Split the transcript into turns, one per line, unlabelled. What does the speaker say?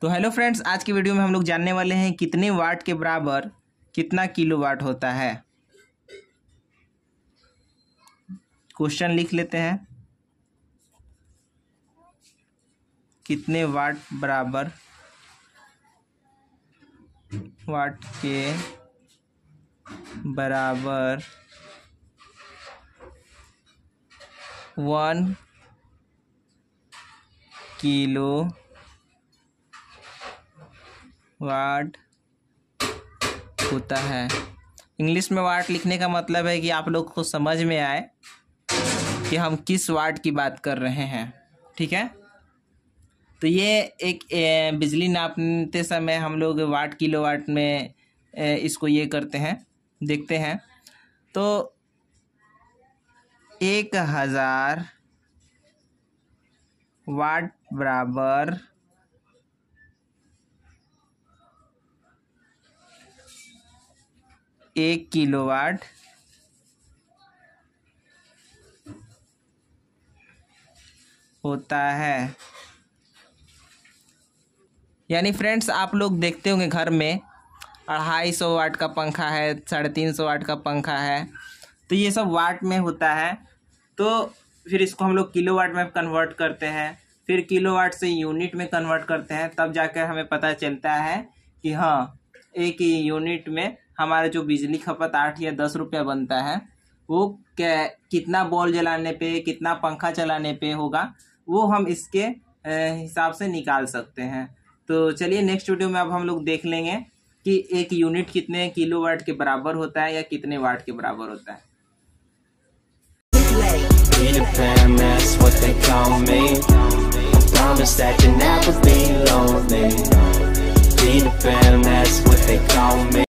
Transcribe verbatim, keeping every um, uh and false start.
तो hello friends, आज की वीडियो में हम लोग जानने वाले हैं कितने वाट के बराबर कितना किलो वाट होता है। क्वेश्चन लिख लेते हैं। कितने वाट बराबर वाट के बराबर वन किलो वाट होता है। इंग्लिश में वाट लिखने का मतलब है कि आप लोग को समझ में आए कि हम किस वाट की बात कर रहे हैं। ठीक है, तो ये एक ए, बिजली नापते समय हम लोग वाट किलो वाट में ए, इसको ये करते हैं, देखते हैं। तो एक हजार वाट बराबर एक किलोवाट होता है। यानी फ्रेंड्स, आप लोग देखते होंगे घर में अढ़ाई सौ वाट का पंखा है, साढ़े तीन सौ वाट का पंखा है, तो ये सब वाट में होता है। तो फिर इसको हम लोग किलोवाट में कन्वर्ट करते हैं, फिर किलोवाट से यूनिट में कन्वर्ट करते हैं, तब जाकर हमें पता चलता है कि हाँ, एक यूनिट में हमारा जो बिजली खपत आठ या दस रुपया बनता है, वो क्या कितना बॉल जलाने पे, कितना पंखा चलाने पे होगा, वो हम इसके हिसाब से निकाल सकते हैं। तो चलिए नेक्स्ट वीडियो में अब हम लोग देख लेंगे कि एक यूनिट कितने किलोवाट के बराबर होता है या कितने वाट के बराबर होता है।
Peter Pan, that's what they call me. I promise that you'll never be lonely. Peter Pan, that's what they call me.